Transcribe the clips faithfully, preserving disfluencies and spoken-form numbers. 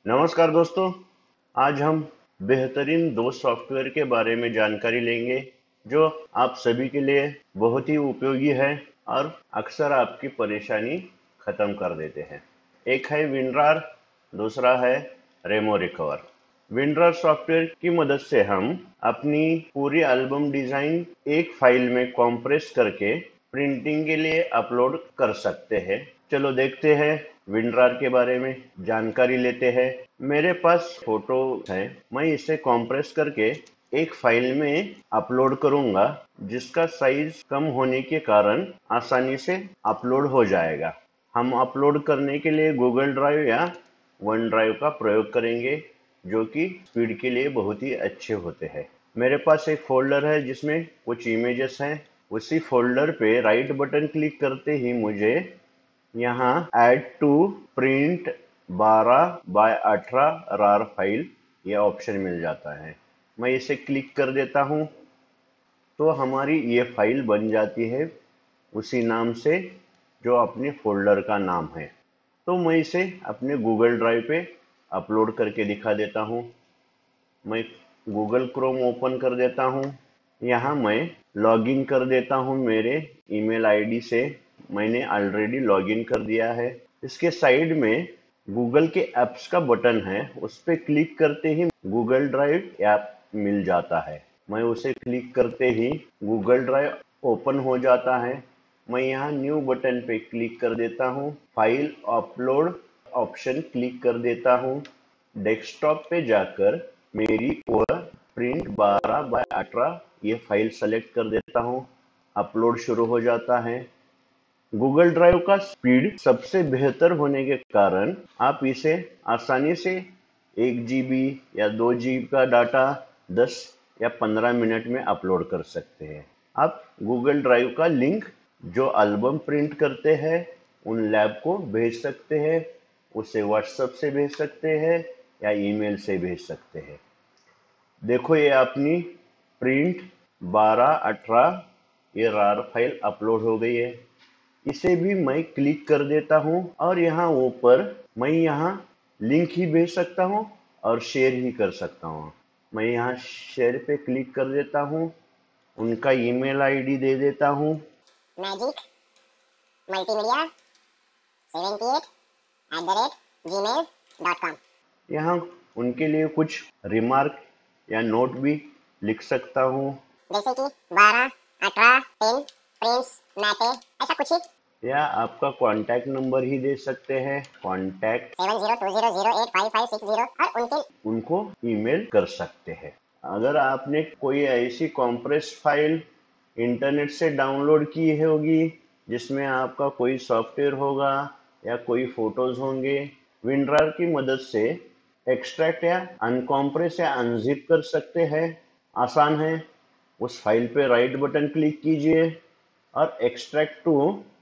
नमस्कार दोस्तों। आज हम बेहतरीन दो सॉफ्टवेयर के बारे में जानकारी लेंगे जो आप सभी के लिए बहुत ही उपयोगी है और अक्सर आपकी परेशानी खत्म कर देते हैं। एक है विनरार, दूसरा है रेमो रिकवर। विनरार सॉफ्टवेयर की मदद से हम अपनी पूरी एल्बम डिजाइन एक फाइल में कॉम्प्रेस करके प्रिंटिंग के लिए अपलोड कर सकते हैं। चलो देखते हैं, विनरार के बारे में जानकारी लेते हैं। मेरे पास फोटो है, मैं इसे कॉम्प्रेस करके एक फाइल में अपलोड करूंगा जिसका साइज कम होने के कारण आसानी से अपलोड हो जाएगा। हम अपलोड करने के लिए गूगल ड्राइव या वन ड्राइव का प्रयोग करेंगे जो कि स्पीड के लिए बहुत ही अच्छे होते हैं। मेरे पास एक फोल्डर है जिसमें कुछ इमेजेस हैं। उसी फोल्डर पे राइट बटन क्लिक करते ही मुझे यहाँ ऐड टू प्रिंट बारह बाय अठारह रार फाइल यह ऑप्शन मिल जाता है। मैं इसे क्लिक कर देता हूँ तो हमारी ये फाइल बन जाती है उसी नाम से जो अपने फोल्डर का नाम है। तो मैं इसे अपने गूगल ड्राइव पे अपलोड करके दिखा देता हूँ। मैं गूगल क्रोम ओपन कर देता हूँ। यहाँ मैं लॉगिन कर देता हूँ मेरे ईमेल आईडी से। मैंने ऑलरेडी लॉगिन कर दिया है। इसके साइड में गूगल के ऐप्स का बटन है, उस पर क्लिक करते ही गूगल ड्राइव ऐप मिल जाता है। मैं उसे क्लिक करते ही गूगल ड्राइव ओपन हो जाता है। मैं यहाँ न्यू बटन पे क्लिक कर देता हूँ। फाइल अपलोड ऑप्शन क्लिक कर देता हूँ। डेस्कटॉप पे जाकर मेरी वह प्रिंट बारह बाय अठारह ये फाइल सेलेक्ट कर देता हूँ। अपलोड शुरू हो जाता है। गूगल ड्राइव का स्पीड सबसे बेहतर होने के कारण आप इसे आसानी से एक जीबी या दो जीबी का डाटा दस या पंद्रह मिनट में अपलोड कर सकते हैं। आप गूगल ड्राइव का लिंक जो एल्बम प्रिंट करते हैं उन लैब को भेज सकते हैं, उसे व्हाट्सएप से भेज सकते हैं या ईमेल से भेज सकते हैं। देखो ये अपनी प्रिंट बारह अठारह ये रार फाइल अपलोड हो गई है। इसे भी मैं क्लिक कर देता हूँ और यहाँ ऊपर मैं यहाँ लिंक ही भेज सकता हूँ और शेयर ही कर सकता हूँ। मैं यहाँ शेयर पे क्लिक कर देता हूँ, उनका ईमेल आईडी दे देता हूँ, magic multimedia seventy eight at the rate Gmail dot com. यहाँ उनके लिए कुछ रिमार्क या नोट भी लिख सकता हूँ, जैसे कि बारह अठारह पेन प्रिंस मैटे ऐसा कुछ ही। या आपका कॉन्टैक्ट नंबर ही दे सकते हैं, contact seven zero two zero zero eight five five six zero और उनके उनको ईमेल कर सकते हैं। अगर आपने कोई ऐसी कॉम्प्रेस फाइल इंटरनेट से डाउनलोड की होगी जिसमें आपका कोई सॉफ्टवेयर होगा या कोई फोटोज होंगे, विनरार की मदद से एक्सट्रैक्ट या अनकॉम्प्रेस या अनजिप कर सकते हैं। आसान है। उस फाइल पे राइट बटन क्लिक कीजिए और एक्सट्रैक्ट टू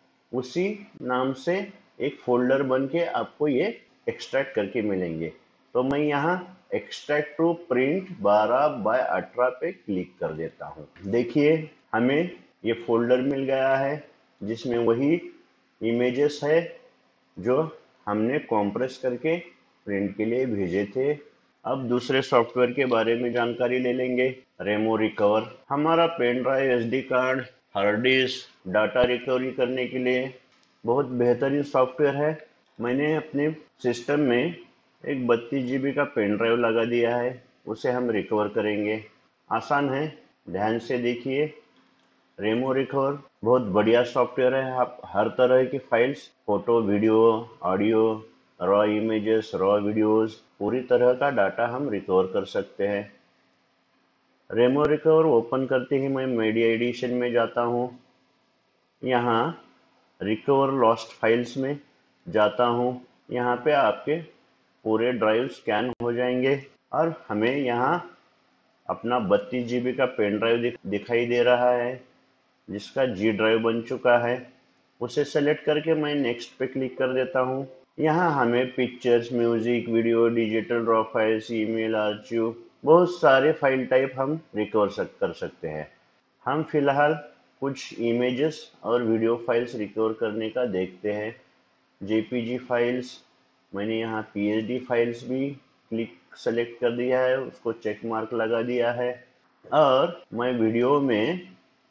उसी नाम से एक फोल्डर बन के आपको ये एक्सट्रैक्ट करके मिलेंगे। तो मैं यहाँ एक्सट्रैक्ट टू प्रिंट बारह बाय अठारह पे क्लिक कर देता हूँ। देखिए हमें ये फोल्डर मिल गया है जिसमें वही इमेजेस है जो हमने कॉम्प्रेस करके प्रिंट के लिए भेजे थे। अब दूसरे सॉफ्टवेयर के बारे में जानकारी ले लेंगे। रेमो रिकवर हमारा pen drive, SD card, hard disk data recovery करने के लिए बहुत बेहतरीन सॉफ्टवेयर है। मैंने अपने सिस्टम में एक बत्तीस जीबी का पेन ड्राइव लगा दिया है, उसे हम रिकवर करेंगे। आसान है, ध्यान से देखिए। रेमो रिकवर बहुत बढ़िया सॉफ्टवेयर है। आप हर तरह की files, photo, video, audio, raw images, raw videos, पूरी तरह का डाटा हम रिकवर कर सकते हैं। रेमो रिकवर ओपन करते ही मैं मीडिया एडिशन में जाता हूँ। यहाँ रिकवर लॉस्ट फाइल्स में जाता हूँ। यहाँ पे आपके पूरे ड्राइव स्कैन हो जाएंगे और हमें यहाँ अपना बत्तीस जीबी का पेन ड्राइव दिख, दिखाई दे रहा है जिसका जी ड्राइव बन चुका है। उसे सेलेक्ट करके मैं नेक्स्ट पे क्लिक कर देता हूँ। यहाँ हमें pictures, music, video, digital raw files, email, archive, बहुत सारे फाइल टाइप हम रिकवर सक, कर सकते हैं। हम फिलहाल कुछ इमेजेस और वीडियो फाइल्स रिकवर करने का देखते हैं। जेपीजी फाइल्स, मैंने यहाँ पीएचडी फाइल्स भी क्लिक सेलेक्ट कर दिया है, उसको चेक मार्क लगा दिया है। और मैं वीडियो में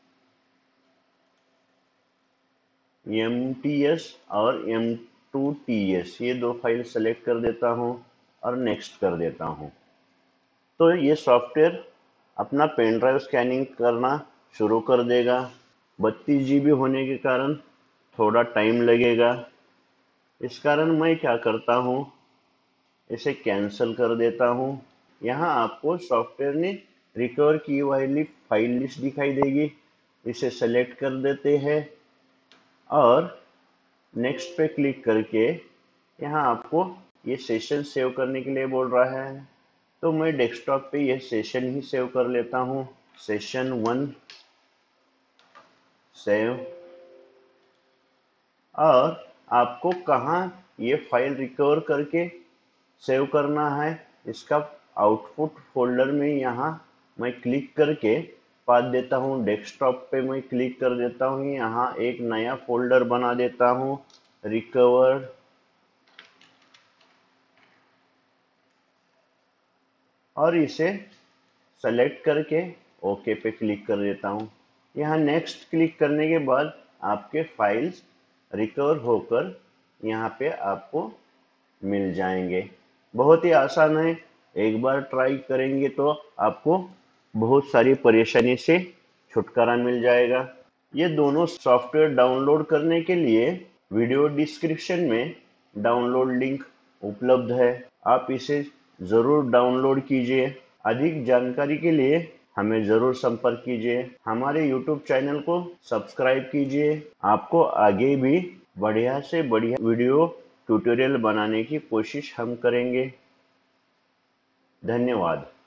एम टी एस और एम टू टी एस ये दो फाइल सेलेक्ट कर देता हूँ और नेक्स्ट कर देता हूँ। तो ये सॉफ्टवेयर अपना पेन ड्राइव स्कैनिंग करना शुरू कर देगा। बत्तीस जी बी होने के कारण थोड़ा टाइम लगेगा। इस कारण मैं क्या करता हूँ, इसे कैंसिल कर देता हूँ। यहाँ आपको सॉफ्टवेयर ने रिकवर की वाली फाइल लिस्ट दिखाई देगी, इसे सेलेक्ट कर देते हैं और नेक्स्ट पे क्लिक करके यहाँ आपको ये सेशन सेव करने के लिए बोल रहा है। तो मैं डेस्कटॉप पे ये सेशन ही सेव कर लेता हूँ। Session one save. और आपको कहाँ ये फाइल रिकवर करके सेव करना है, इसका आउटपुट फोल्डर में यहाँ मैं क्लिक करके पाथ देता हूँ। डेस्कटॉप पे मैं क्लिक कर देता हूँ, यहाँ एक नया फोल्डर बना देता हूँ, रिकवर। और इसे सेलेक्ट करके ओके पे क्लिक कर देता हूँ। यहाँ नेक्स्ट क्लिक करने के बाद आपके फाइल्स रिकवर होकर यहाँ पे आपको मिल जाएंगे। बहुत ही आसान है, एक बार ट्राई करेंगे तो आपको बहुत सारी परेशानी से छुटकारा मिल जाएगा। ये दोनों सॉफ्टवेयर डाउनलोड करने के लिए वीडियो डिस्क्रिप्शन में डाउनलोड लिंक उपलब्ध है, आप इसे ज़रूर डाउनलोड कीजिए। अधिक जानकारी के लिए हमें ज़रूर संपर्क कीजिए। हमारे यूट्यूब चैनल को सब्सक्राइब कीजिए। आपको आगे भी बढ़िया से बढ़िया वीडियो ट्यूटोरियल बनाने की कोशिश हम करेंगे। धन्यवाद।